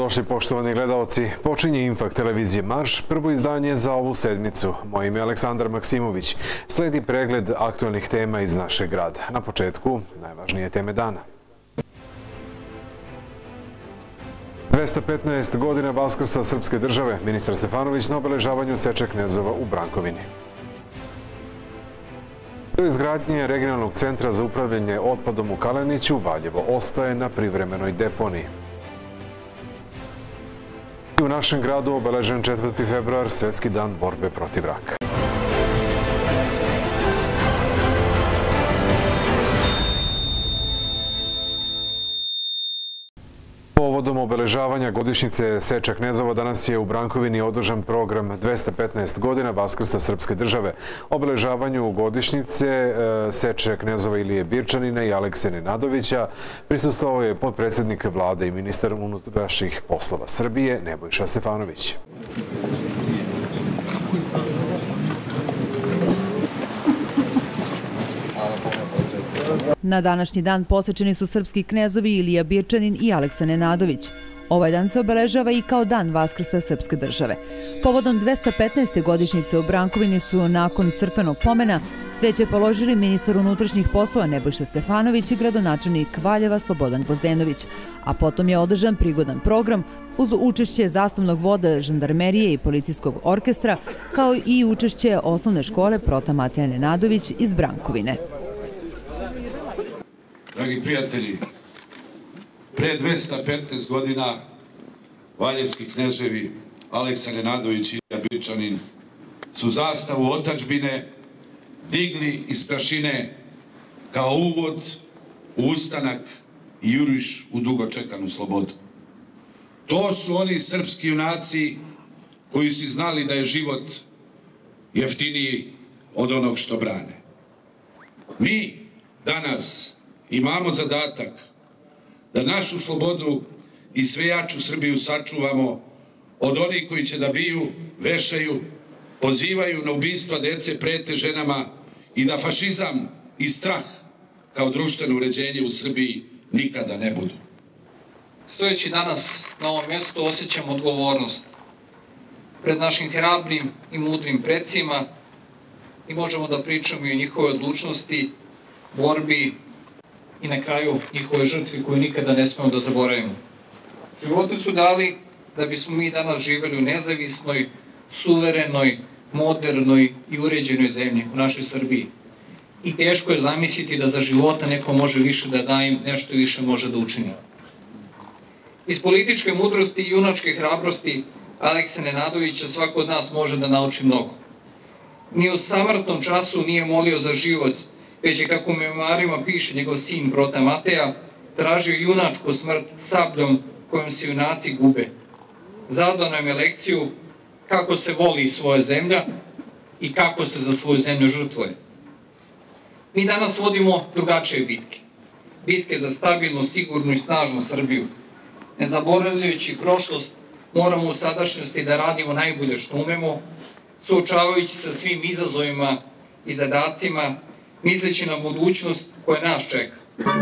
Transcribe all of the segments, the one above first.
Dobrodošli poštovani gledalci. Počinje Infakt televizije Marš, prvo izdanje za ovu sedmicu. Moje ime je Aleksandar Maksimović. Sledi pregled aktualnih tema iz našeg grada. Na početku, najvažnije teme dana. 215 godina Vaskrsa srpske države. Ministar Stefanović na obeležavanju seče Knezova u Brankovini. Do izgradnje regionalnog centra za upravljanje otpadom u Kaleniću, Valjevo ostaje na privremenoj deponiji. U našem gradu obeležen 4. februar, Svetski dan borbe protiv raka. Povodom obeležavanja godišnjice seče Knezova danas je u Brankovini održan program 215 godina Vaskrsa srpske države. Obeležavanju godišnjice seče Knezova Ilije Birčanina i Alekse Nenadovića prisustvovao je potpredsjednik vlade i ministar unutrašnjih poslova Srbije Nebojša Stefanović. Na današnji dan posečeni su srpski knezovi Ilija Birčanin i Aleksa Nenadović. Ovaj dan se obeležava i kao dan Vaskrsa srpske države. Povodom 215. godišnjice u Brankovini su nakon crkvenog pomena cveće položili ministar unutrašnjih poslova Nebojša Stefanović i gradonačelnik Valjeva Slobodan Gvozdenović, a potom je održan prigodan program uz učešće zastavnog voda, žandarmerije i policijskog orkestra, kao i učešće osnovne škole Prota Mateja Nenadović iz Brankovine. Dragi prijatelji, pre 215 godina valjevski kneževi Aleksa Nenadović i Ilija Birčanin su zastavu otadžbine digli iz prašine kao uvod u ustanak i juriš u dugo čekanu slobodu. To su oni srpski junaci koji su znali da je život jeftiniji od onog što brane. Mi danas imamo zadatak da našu slobodu i sve jaču Srbiju sačuvamo od onih koji će da biju, vešaju, pozivaju na ubistva dece, prete ženama i da fašizam i strah kao društveno uređenje u Srbiji nikada ne budu. Stojeći danas na ovom mjestu osjećam odgovornost pred našim hrabrim i mudrim predsima i možemo da pričamo i o njihovoj odlučnosti, borbi i na kraju njihove žrtvi koju nikada ne smemo da zaboravimo. Živote su dali da bismo mi danas živjeli u nezavisnoj, suverenoj, modernoj i uređenoj zemlji u našoj Srbiji. I teško je zamisliti da za života neko može više da da im, nešto više može da učini. Iz političke mudrosti i junačke hrabrosti Aleksa Nenadovića svako od nas može da nauči mnogo. Ni u samrtnom času nije molio za život, već je, kako u memoarima piše njegov sin Prota Mateja, tražio junačku smrt sabljom kojom se junaci gube. Zadao nam je lekciju kako se voli svoja zemlja i kako se za svoju zemlju žrtvuje. Mi danas vodimo drugačije bitke. Bitke za stabilnu, sigurnu i snažnu Srbiju. Ne zaboravljajući prošlost, moramo u sadašnjosti da radimo najbolje što umemo, suočavajući se sa svim izazovima i zadacima, misleći na budućnost koja nas čeka.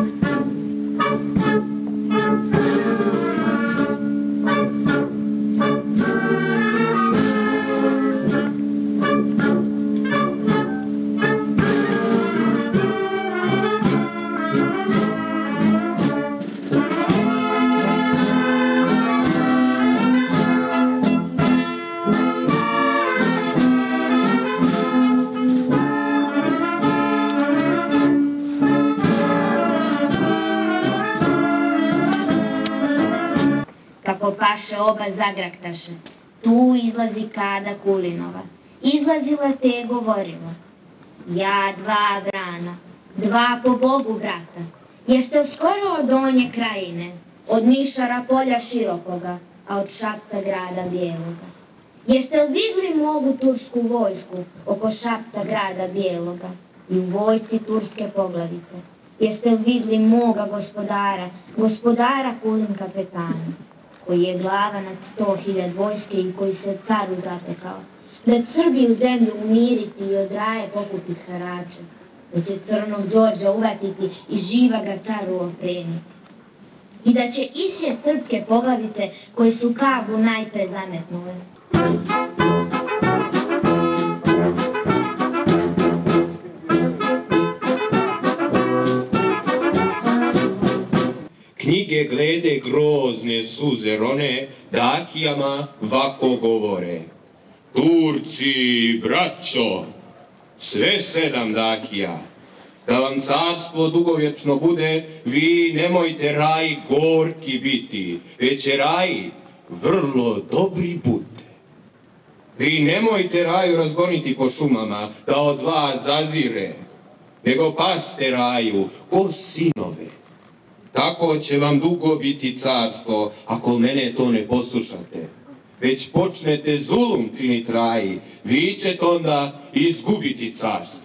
Kako paše oba zagraktaše, tu izlazi Kada Kulinova. Izlazila te je govorila: ja dva vrana, dva po Bogu brata, jeste skoro od Donje krajine, od Nišara polja širokoga, a od Šapca grada bijeloga. Jeste li vidli mogu tursku vojsku oko Šapca grada bijeloga i u vojsci turske poglavice? Jeste li vidli moga gospodara, gospodara Kulin kapetana, koji je glava nad 100.000 vojske i koji se caru zatekao, da Srbiju zemlju umiriti i od raje pokupiti harače, da će crnog Đorđa uvatiti i živa ga caru opremiti. i da će isjet srpske poglavice koje su Kabu najpre zametnule. Knjige glede grozne suze rone, Dakijama vako govore. Turci, braćo, sve 7 Dakija, da vam carstvo dugovječno bude, vi nemojte raj gorki biti, već će raj vrlo dobri bude. Vi nemojte raju razgoniti po šumama, da od vas zazire, nego paste raju ko sinove. Tako će vam dugo biti carstvo, ako mene to ne poslušate. Već počnete zulum činiti raji, vi ćete onda izgubiti carstvo.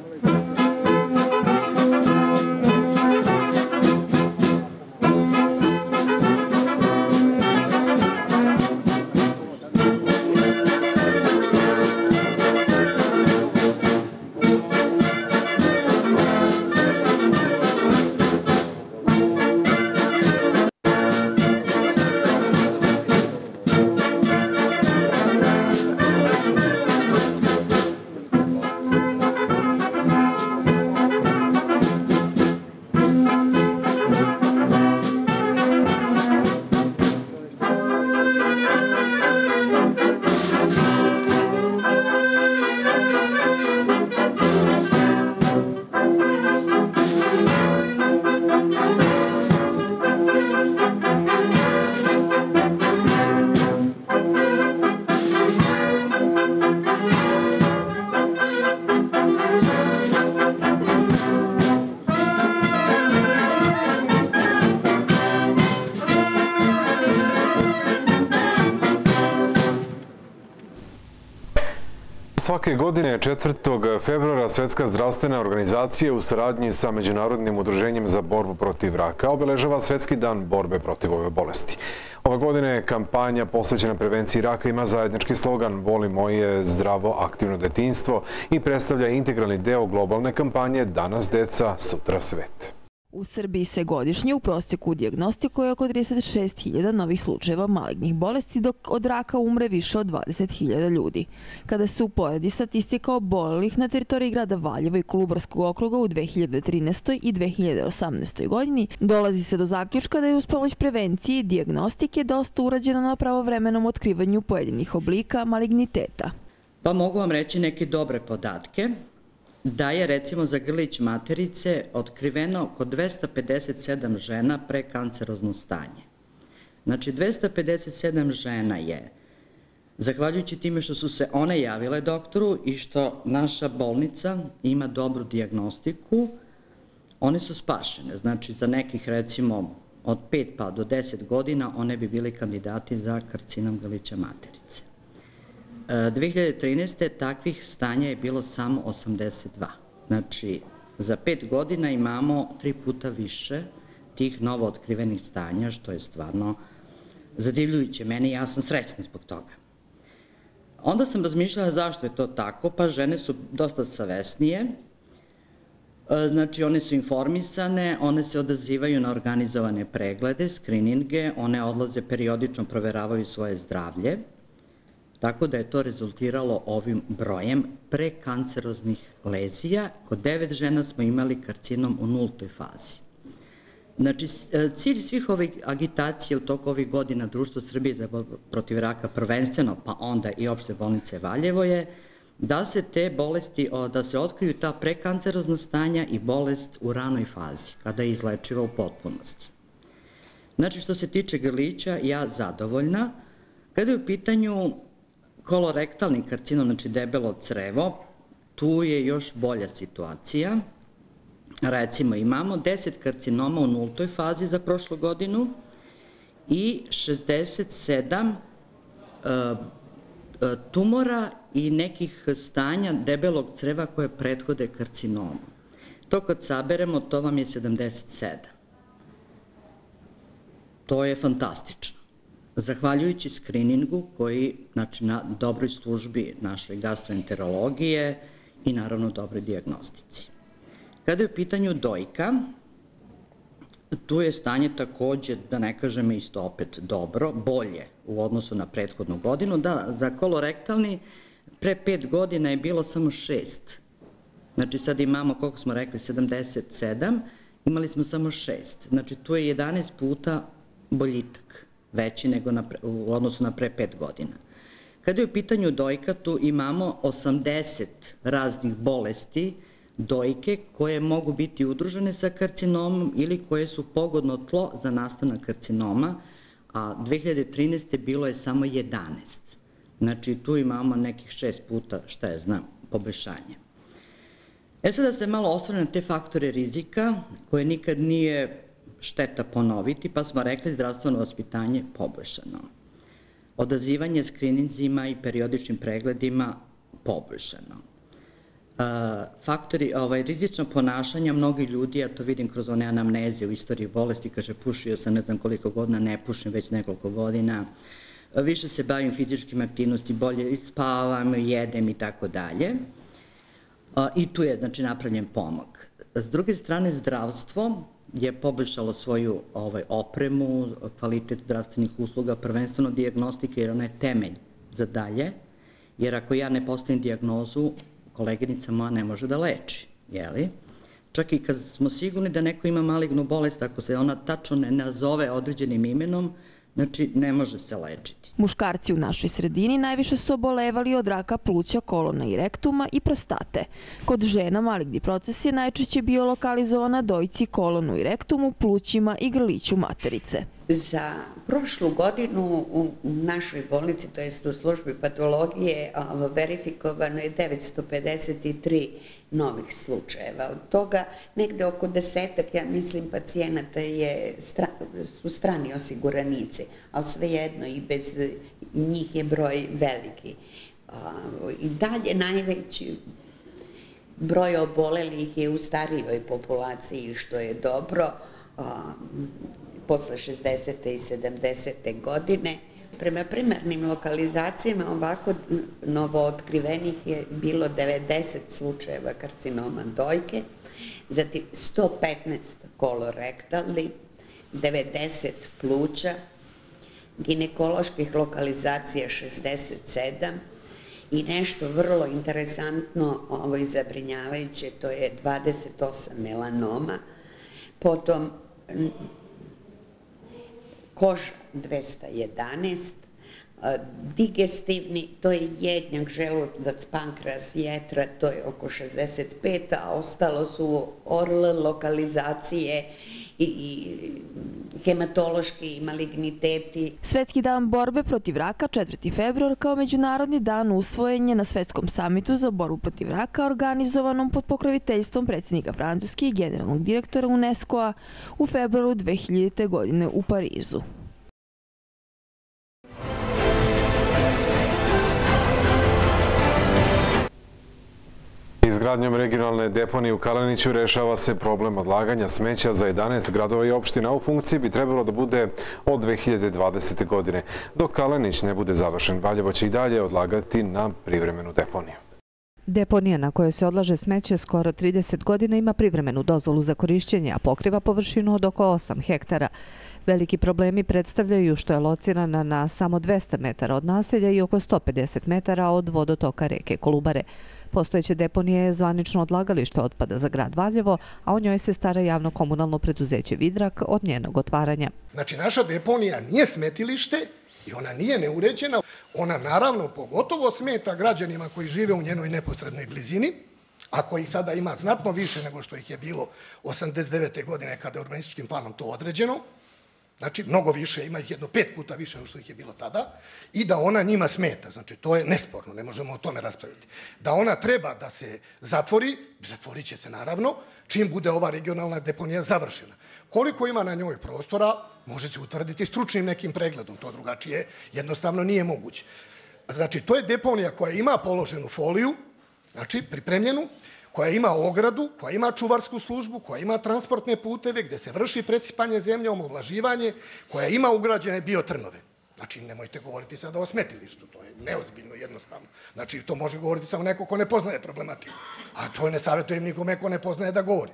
Svake godine 4. februara Svetska zdravstvena organizacija u saradnji sa Međunarodnim udruženjem za borbu protiv raka obeležava Svetski dan borbe protiv ove bolesti. Ove godine kampanja posvećena prevenciji raka ima zajednički slogan "Voli moje zdravo aktivno detinjstvo" i predstavlja integralni deo globalne kampanje "Danas deca, sutra svet". U Srbiji se godišnje u prosjeku dijagnostikuje oko 36.000 novih slučajeva malignih bolesti, dok od raka umre više od 20.000 ljudi. Kada se uporedi statistika obolelih na teritoriji grada Valjeva i Kolubarskog okruga u 2013. i 2018. godini, dolazi se do zaključka da je uz pomoć prevencije i dijagnostike dosta urađeno na pravovremenom otkrivanju pojedinih oblika maligniteta. Pa mogu vam reći neke dobre podatke. Da je recimo za grlić materice otkriveno kod 257 žena prekancerozno stanje. Znači 257 žena je, zahvaljujući time što su se one javile doktoru i što naša bolnica ima dobru dijagnostiku, one su spašene. Znači za nekih recimo od 5 pa do 10 godina one bi bili kandidati za karcinom grlića materice. 2013. takvih stanja je bilo samo 82. Znači, za 5 godina imamo 3 puta više tih novo otkrivenih stanja, što je stvarno zadivljujuće meni i ja sam srećna zbog toga. Onda sam razmišljala zašto je to tako, pa žene su dosta savesnije, znači one su informisane, one se odazivaju na organizovane preglede, skrininge, one odlaze periodično, proveravaju svoje zdravlje, tako da je to rezultiralo ovim brojem prekanceroznih lezija. Kod 9 žena smo imali karcinom u 0. fazi. Znači, cilj svih ovih agitacija u toku ovih godina Društvo Srbije za borbu protiv raka prvenstveno, pa onda i opšte bolnice Valjevo je da se te bolesti, da se otkriju ta prekancerozna stanja i bolest u ranoj fazi, kada je izlečiva u potpunosti. Znači, što se tiče grlića, ja zadovoljna. Kada je u pitanju kolorektalni karcinom, znači debelo crevo, tu je još bolja situacija. Recimo imamo 10 karcinoma u 0. fazi za prošlu godinu i 67 tumora i nekih stanja debelog creva koje prethode karcinomu. To kad saberemo, to vam je 77. To je fantastično. Zahvaljujući skriningu koji, znači na dobroj službi našoj gastroenterologije i naravno dobroj dijagnostici. Kada je u pitanju dojka, Tu je stanje takođe, da ne kažem isto opet dobro, bolje u odnosu na prethodnu godinu. Da, za kolorektalni pre 5 godina je bilo samo 6. Znači sad imamo, koliko smo rekli, 77, imali smo samo 6. Znači tu je 11 puta boljitak, veći nego u odnosu na pre 5 godina. Kada je u pitanju dojka, tu imamo 80 raznih bolesti dojke koje mogu biti udružene sa karcinomom ili koje su pogodno tlo za nastanak karcinoma, a 2013. bilo je samo 11. Znači tu imamo nekih 6 puta, šta je znam, poboljšanje. Sada se malo osvrne na te faktore rizika koje nikad nije šteta ponoviti, pa smo rekli zdravstveno vaspitanje poboljšano. Odazivanje skrininzima i periodičnim pregledima poboljšano. Faktori rizična ponašanja, mnogi ljudi, ja to vidim kroz one anamneze u istoriji bolesti, kaže pušio sam ne znam koliko godina, ne pušim već nekoliko godina, više se bavim fizičkim aktivnostima, bolje spavam, jedem i tako dalje. I tu je, znači, napravljen pomak. S druge strane, zdravstvo je poboljšalo svoju opremu, kvalitet zdravstvenih usluga, prvenstveno dijagnostike, jer ona je temelj za dalje, jer ako ja ne postavim dijagnozu, koleginica moja ne može da leči, jeli? Čak i kad smo sigurni da neko ima malignu bolest, ako se ona tačno ne nazove određenim imenom, znači ne može se lečiti. Muškarci u našoj sredini najviše su obolevali od raka pluća, kolona i rektuma i prostate. Kod žena maligni proces je najčešće bio lokalizovan na dojci, kolonu i rektumu, plućima i grliću materice. Za prošlu godinu u našoj bolnici, to jest u službi patologije, verifikovano je 953 novih slučajeva. Od toga negde oko 10, ja mislim, pacijenata su strani osiguranici, ali svejedno i bez njih je broj veliki. I dalje najveći broj obolelih je u starijoj populaciji, što je dobro, posle 60. i 70. godine. Prema primarnim lokalizacijama ovako novootkrivenih je bilo 90 slučajeva karcinoma dojke, zatim 115 kolorektalni, 90 pluća, ginekoloških lokalizacija 67 i nešto vrlo interesantno i zabrinjavajuće, to je 28 melanoma, potom koža 211, digestivni, to je jednjak, želudac, pankreas, jetra, to je oko 65, a ostalo su ORL lokalizacije i hematološki maligniteti. Svetski dan borbe protiv raka, 4. februar, kao međunarodni dan usvojen je na Svetskom samitu za borbu protiv raka organizovanom pod pokroviteljstvom predsjednika Francuske i generalnog direktora UNESCO-a u februaru 2000. godine u Parizu. Izgradnjom regionalne deponije u Kaleniću rešava se problem odlaganja smeća za 11 gradova i opština. U funkciji bi trebalo da bude od 2020. godine. Dok Kalenić ne bude završen, Valjevo će i dalje odlagati na privremenu deponiju. Deponija na kojoj se odlaže smeće skoro 30 godina ima privremenu dozvolu za korišćenje, a pokriva površinu od oko 8 hektara. Veliki problemi predstavljaju što je locirana na samo 200 metara od naselja i oko 150 metara od vodotoka reke Kolubare. Postojeće deponije je zvanično odlagalište otpada za grad Valjevo, a o njoj se stara javno-komunalno preduzeće Vidrak od njenog otvaranja. Znači, naša deponija nije smetilište i ona nije neuređena. Ona naravno pogotovo smeta građanima koji žive u njenoj neposrednoj blizini, a kojih sada ima znatno više nego što ih je bilo 89. godine kada je urbanističkim planom to određeno. Znači, mnogo više, ima ih jedno 5 puta više nego što ih je bilo tada, i da ona njima smeta. Znači, to je nesporno, ne možemo o tome raspraviti. Da ona treba da se zatvori, zatvorit će se naravno, čim bude ova regionalna deponija završena. Koliko ima na njoj prostora, može se utvrditi stručnim nekim pregledom, to drugačije jednostavno nije moguće. Znači, to je deponija koja ima položenu foliju, znači, pripremljenu, koja ima ogradu, koja ima čuvarsku službu, koja ima transportne puteve gde se vrši presipanje zemljom, ovlaživanje, koja ima ugrađene biotrnove. Znači, nemojte govoriti sada o smetilištu, to je neozbiljno jednostavno. Znači, to može govoriti samo neko ko ne poznaje problematiku. A to ne savjetujem nikome ko ne poznaje da govori.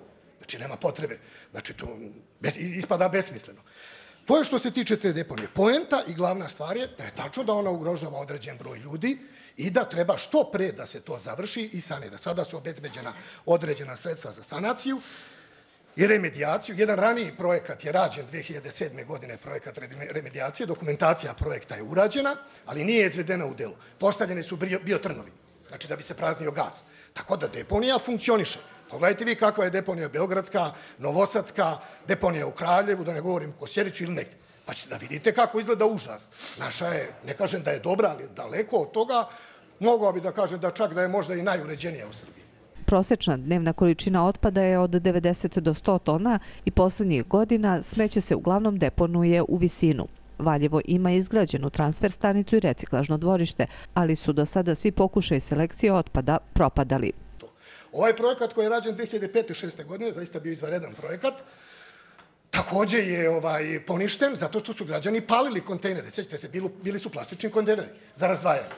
Znači, nema potrebe. Znači, to ispada besmisleno. To je što se tiče te deponije. Poenta i glavna stvar je da je tačno da ona ugrožava određen broj ljudi i da treba što pre da se to završi i sanira. Sada su obezbeđena određena sredstva za sanaciju i remedijaciju. Jedan raniji projekat je rađen 2007. godine, projekat remedijacije, dokumentacija projekta je urađena, ali nije izvedena u delu. Postavljeni su biotrnovi, znači da bi se praznio gaz. Tako da deponija funkcioniše. Pogledajte vi kakva je deponija Beogradska, Novosadska, deponija u Kraljevu, da ne govorim u Kosjeriću ili negde. Pa ćete da vidite kako izgleda užas. Naša je, ne kažem da je dobra, ali daleko od toga, mogao bi da kažem da čak da je možda i najuređenija u Srbiji. Prosječna dnevna količina otpada je od 90 do 100 tona i poslednjih godina smeće se uglavnom deponuje u visinu. Valjevo ima izgrađenu transfer stanicu i reciklažno dvorište, ali su do sada svi pokušaji selekcije otpada propadali. Ovaj projekat koji je rađen 2005-2006. godine, zaista bio izvanredan projekat, takođe je poništen zato što su građani palili kontejnere. Sjećate se, bili su plastični kontejneri za razdvajanje.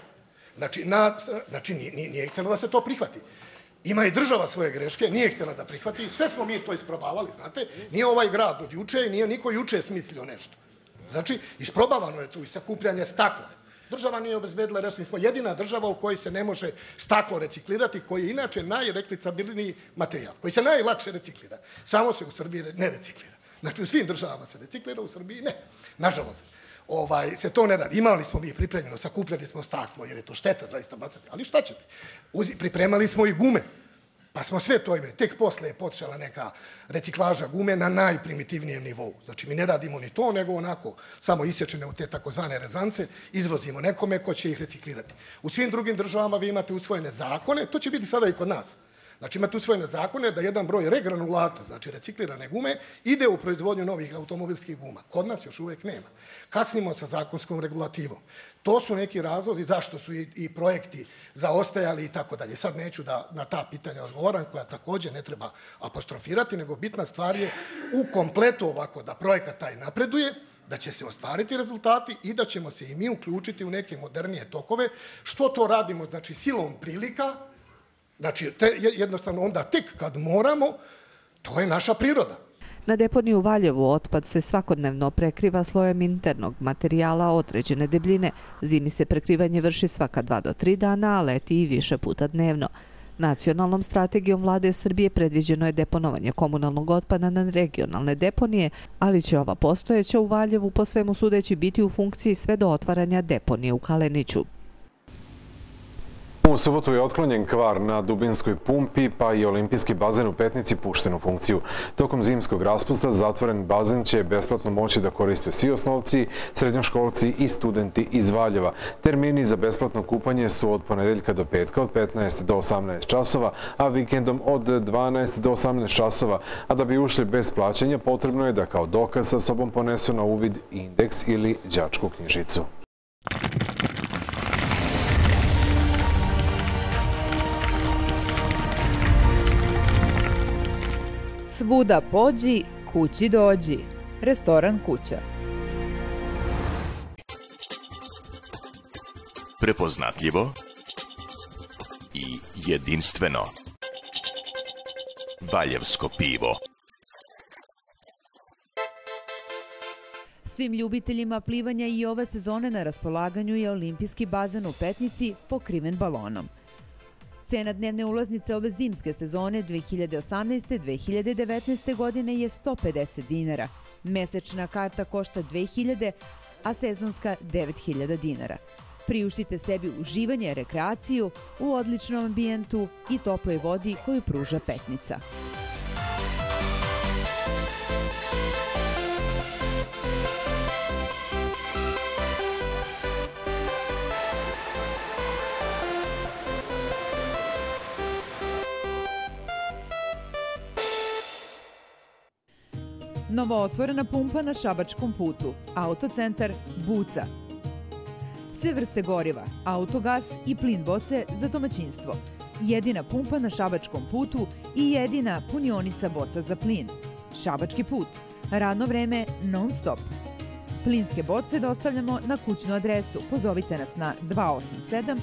Znači, nije htjela da se to prihvati. Ima i država svoje greške, nije htjela da prihvati. Sve smo mi to isprobavali, znate. Nije ovaj grad od juče i nije niko juče smislio nešto. Znači, isprobavano je tu i sakupljanje stakla. Država nije obezbedila resurs. Mi smo jedina država u kojoj se ne može staklo reciklirati, koji je inače najreklicibilniji materijal, koji se najlakše reciklira. Samo se u Srbiji ne reciklira. Znači, u svim državama se reciklira, u Srbiji ne. Nažalost, se to ne radi. Imali smo mi pripremljeno, sakupljali smo staklo, jer je to šteta zaista bacati. Ali šta ćete? Pripremali smo i gume. Pa smo sve to imali. Tek posle je počela neka reciklaža gume na najprimitivnijem nivou. Znači, mi ne radimo ni to, nego onako samo isječene u te takozvane rezance, izvozimo nekome ko će ih reciklirati. U svim drugim državama vi imate usvojene zakone, to će biti sada i kod nas. Znači, imate usvojene zakone da jedan broj regranulata, znači reciklirane gume, ide u proizvodnju novih automobilskih guma. Kod nas još uvek nema. Kasnimo sa zakonskom regulativom. To su neki razlozi zašto su i projekti zaostajali i tako dalje. Sad neću da na ta pitanja odgovoram, koja takođe ne treba apostrofirati, nego bitna stvar je u kompletu ovako da projekat taj napreduje, da će se ostvariti rezultati i da ćemo se i mi uključiti u neke modernije tokove. Što to radimo? Znači, silom prilika. Znači, jednostavno onda tek kad moramo, to je naša priroda. Na deponiju u Valjevu otpad se svakodnevno prekriva slojem internog materijala određene debljine. Zimi se prekrivanje vrši svaka 2 do 3 dana, a leti i više puta dnevno. Nacionalnom strategijom Vlade Srbije predviđeno je deponovanje komunalnog otpada na regionalne deponije, ali će ova postojeća u Valjevu po svemu sudeći biti u funkciji sve do otvaranja deponije u Kaleniću. U subotu je otklonjen kvar na Dubinskoj pumpi, pa i olimpijski bazen u Petnici pušten u funkciju. Tokom zimskog raspusta zatvoren bazen će besplatno moći da koriste svi osnovci, srednjoškolci i studenti iz Valjeva. Termini za besplatno kupanje su od ponedeljka do petka od 15 do 18 časova, a vikendom od 12 do 18 časova. A da bi ušli bez plaćanja, potrebno je da kao dokaz sa sobom ponesu na uvid indeks ili đačku knjižicu. Svuda pođi, kući dođi. Restoran Kuća. Prepoznatljivo i jedinstveno. Valjevsko pivo. Svim ljubiteljima plivanja i ove sezone na raspolaganju je olimpijski bazen u Petnici pokriven balonom. Cena dnevne ulaznice ove zimske sezone 2018-2019. godine je 150 dinara. Mesečna karta košta 2000, a sezonska 9000 dinara. Priuštite sebi uživanje, rekreaciju u odličnom ambijentu i toploj vodi koju pruža Petnica. Novootvorena pumpa na Šabačkom putu, autocentar Buca. Sve vrste goriva, autogas i plin boce za domaćinstvo. Jedina pumpa na Šabačkom putu i jedina punionica boca za plin. Šabački put, radno vreme non stop. Plinske boce dostavljamo na kućnu adresu. Pozovite nas na 287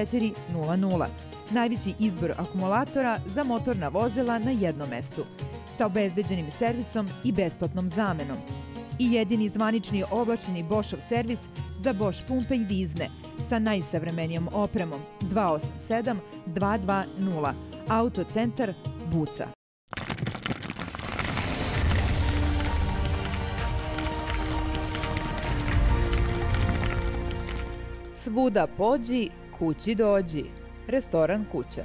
400. Najveći izbor akumulatora za motorna vozila na jednom mestu. sa obezbeđenim servisom i besplatnom zamenom. I jedini zvanični ovlašćeni Boschov servis za Bosch pumpe i dizne sa najsavremenijom opremom 287 220. Autocentar Buca. Svuda pođi, kući dođi. Restoran Kuća.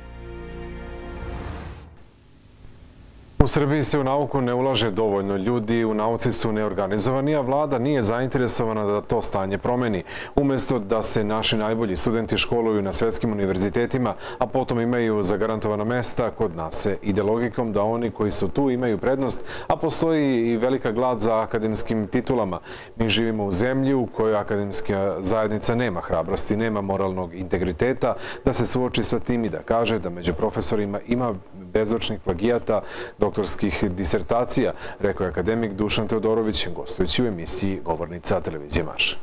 U Srbiji se u nauku ne ulaže dovoljno, ljudi u nauci su neorganizovani, a vlada nije zainteresovana da to stanje promeni. Umjesto da se naši najbolji studenti školuju na svetskim univerzitetima, a potom imaju zagarantovana mesta, kod nas se ide logikom da oni koji su tu imaju prednost, a postoji i velika glad za akademskim titulama. Mi živimo u zemlji u kojoj akademska zajednica nema hrabrosti, nema moralnog integriteta, da se suoči sa tim i da kaže da među profesorima ima bezočnih plagijata, doktorskih disertacija, rekao je akademik Dušan Teodorović, gostujući u emisiji Govornica televizije Marš.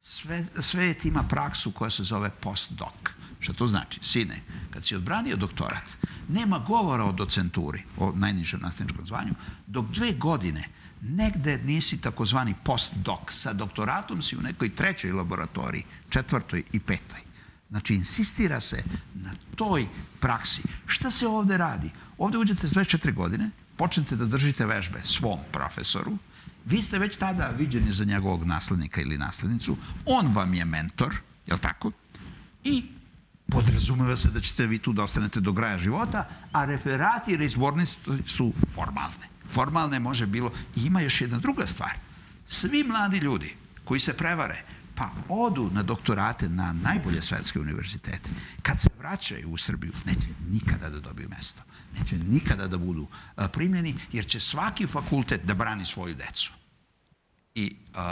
Svet ima praksu koja se zove postdoc. Što to znači? Sine, kad si odbranio doktorat, nema govora o docenturi, o najnižem nastavničkom zvanju, dok 2 godine negde nisi takozvani postdoc. Sa doktoratom si u nekoj 3. laboratoriji, 4. i 5. Znači, insistira se na toj praksi. Šta se ovde radi? Ovde uđete s 24 godine, počnete da držite vežbe svom profesoru, vi ste već tada viđeni za njegovog naslednika ili naslednicu, on vam je mentor, je li tako? I podrazumeva se da ćete vi tu da ostanete do kraja života, a referati i reizbornice su formalne. Formalne može bilo. I ima još jedna druga stvar. Svi mladi ljudi koji se prevare, pa odu na doktorate na najbolje svetske univerzitete, kad se vraćaju u Srbiju, neće nikada da dobiju mesto. Neće nikada da budu primljeni, jer će svaki fakultet da brani svoju decu. I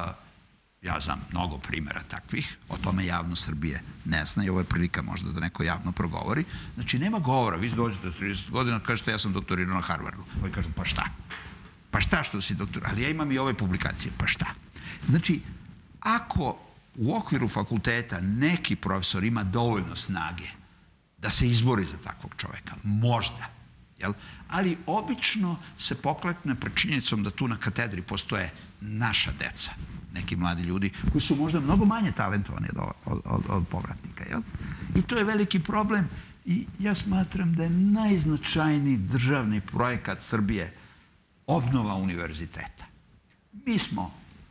ja znam mnogo primjera takvih, o tome javno Srbije ne zna i ovo je prilika možda da neko javno progovori. Znači, nema govora. Vi dođete s 30 godina, kažete ja sam doktorirao na Harvardu. Ovi kažu, pa šta? Pa šta što si doktorirao? Ali ja imam i ove publikacije, pa šta? Znači, ako u okviru fakulteta neki profesor ima dovoljno snage da se izbori za takvog čoveka, možda, jel? Ali obično se poklekne pred činjenicom da tu na katedri postoje naša deca, neki mladi ljudi koji su možda mnogo manje talentovani od povratnika, jel? I to je veliki problem i ja smatram da je najznačajniji državni projekat Srbije obnova univerziteta. Mi smo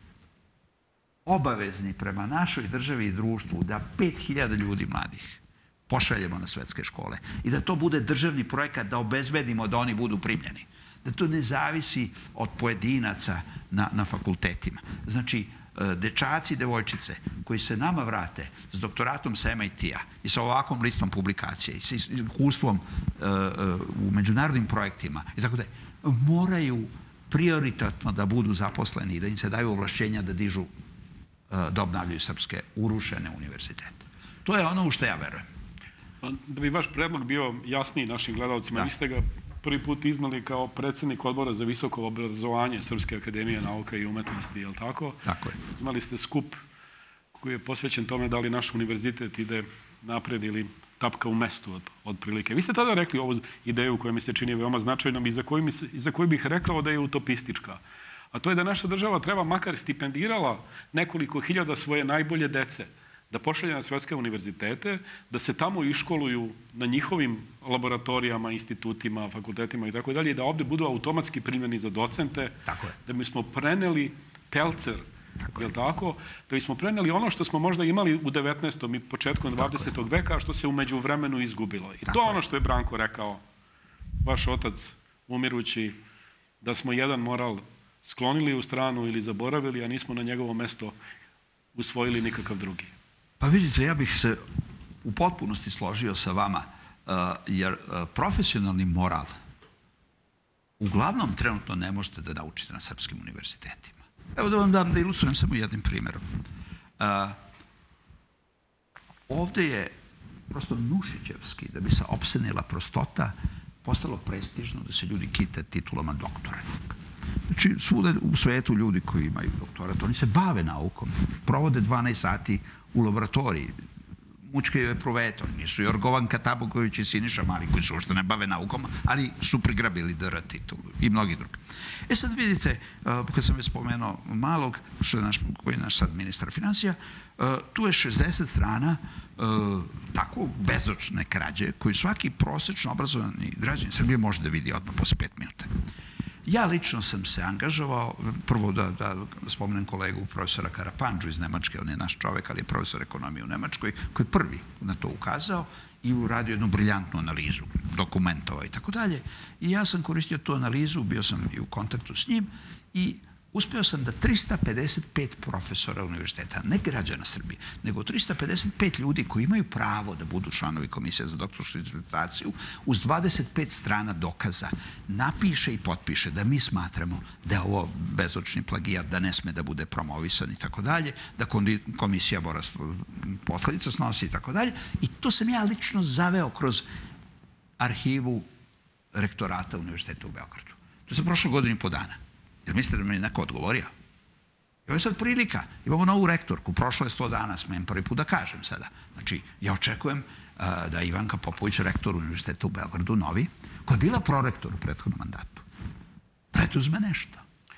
obavezni prema našoj državi i društvu da 5000 ljudi mladih pošaljemo na svetske škole i da to bude državni projekat, da obezbedimo da oni budu primljeni. Da to ne zavisi od pojedinaca na fakultetima. Znači, dečaci i devojčice koji se nama vrate s doktoratom sa MIT-a i sa ovakvom listom publikacije i sa iskustvom u međunarodnim projektima i tako da moraju prioritetno da budu zaposleni i da im se daju ovlašćenja da dižu, da obnavljaju srpske urušene univerzitete. To je ono u što ja verujem. Da bi vaš predlog bio jasniji našim gledalcima, vi ste ga prvi put iznali kao predsjednik odbora za visoko obrazovanje Srpske akademije nauka i umetnosti, je li tako? Tako je. Imali ste skup koji je posvećen tome da li naš univerzitet ide napred ili tapka u mestu od prilike. Vi ste tada rekli ovu ideju koja mi se čini veoma značajnom i za koju bih rekao da je utopistička. A to je da naša država treba makar stipendirala nekoliko hiljada svoje najbolje dece da pošalje na svetske univerzitete, da se tamo iškoluju na njihovim laboratorijama, institutima, fakultetima i tako dalje, i da ovde budu automatski primljeni za docente, da bi smo preneli pelcer, je li tako? Da bi smo preneli ono što smo možda imali u 19. i početkom 20. veka, a što se umeđu vremenu izgubilo. I to je ono što je Branko rekao, vaš otac umirući, da smo jedan moral sklonili u stranu ili zaboravili, a nismo na njegovo mesto usvojili nikakav drugi. Pa vidite, ja bih se u potpunosti složio sa vama, jer profesionalni moral uglavnom trenutno ne možete da naučite na srpskim univerzitetima. Evo da vam dam da ilustrujem samo jednim primjerom. Ovde je prosto Nušićevski, da bi se opsenila prostota, postalo prestižno da se ljudi kite titulama doktora. Znači, svuda u svetu ljudi koji imaju doktorat, oni se bave naukom, provode 12 sati u laboratoriji, mučkaju Epruvetom, nisu Jorgovanka Tabaković i Siniša Mali, koji se uopšte ne bave naukom, ali su prigrabili DR titul i mnogi drugi. Sad vidite, kad sam već spomenuo Malog, koji je naš sad ministar financija, tu je 60 strana tako bezočne krađe, koju svaki prosečno obrazovani građanin Srbije može da vidi odmah posle 5 minuta. Ja lično sam se angažovao, prvo da spomenem kolegu profesora Karapandžu iz Nemačke, on je naš čovek, ali je profesor ekonomije u Nemačkoj, koji je prvi na to ukazao i uradio jednu briljantnu analizu, dokumentovao i tako dalje. I ja sam koristio tu analizu, bio sam i u kontaktu s njim i uspeo sam da 355 profesora univerziteta, ne građana Srbije, nego 355 ljudi koji imaju pravo da budu članovi Komisije za doktorsku disertaciju, uz 25 strana dokaza, napiše i potpiše da mi smatramo da je ovo bezočni plagijat, da ne sme da bude promovisan i tako dalje, da komisija mora posledica snosi i tako dalje. I to sam ja lično zaveo kroz arhivu rektorata Univerziteta u Beogradu. To je prošlo godinu i po dana. Jer mislite da mi je neko odgovorio? I ovo je sad prilika. Imamo novu rektorku. Prošlo je 100 dana, smem prvi put da kažem sada. Znači, ja očekujem da Ivanka Popović, rektor Univerziteta u Beogradu, novi, koja je bila prorektor u prethodnom mandatu, preduzme nešto.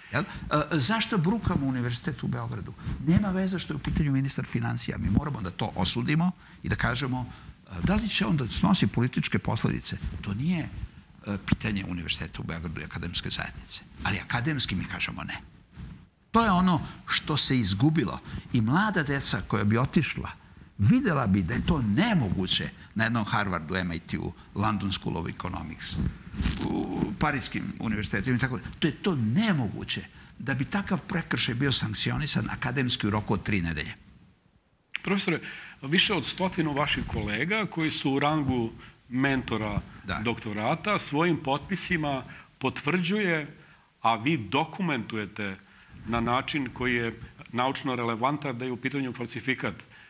Zašto brukamo Univerzitet u Beogradu? Nema veze što je u pitanju ministar financija. Mi moramo da to osudimo i da kažemo da li će on da snosi političke posledice. To nije pitanje Univerziteta u Beogradu i akademske zajednice. Ali akademski mi kažemo ne. To je ono što se izgubilo. I mlada deca koja bi otišla, videla bi da je to nemoguće na jednom Harvardu, MIT-u, London School of Economics, u Parijskim univerzitetima i tako dalje. To je to nemoguće da bi takav prekršaj bio sankcionisan akademski u roku od 3 nedelje. Profesore, više od 100 vaših kolega koji su u rangu mentora doktorata svojim potpisima potvrđuje, a vi dokumentujete na način koji je naučno relevantan da je u pitanju falsifikat.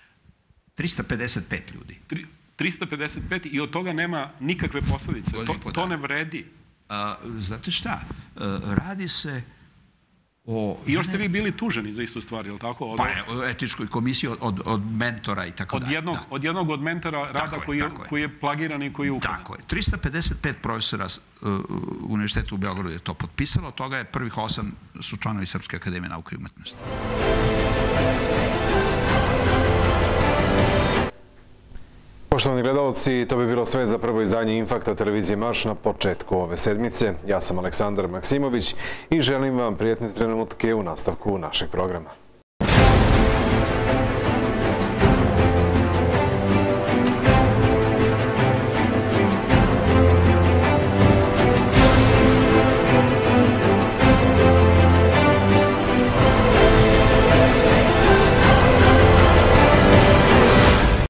355 ljudi. 355 i od toga nema nikakve posledice. To ne vredi. Znate šta? Radi se o... I još ste vi bili tuženi za istu stvar, je li tako? Pa je, etičkoj komisiji od mentora i tako dalje. Od jednog od mentora rada koji je plagiran i koji je ukraden. Tako je. 355 profesora Univerziteta u Beogradu je to potpisalo. Od toga je prvih 8 su članovi Srpske akademije nauke i umetnosti. Poštovani gledalci, to bi bilo sve za prvo izdanje Infakta televizije Marš na početku ove sedmice. Ja sam Aleksandar Maksimović i želim vam prijatne trenutke u nastavku našeg programa.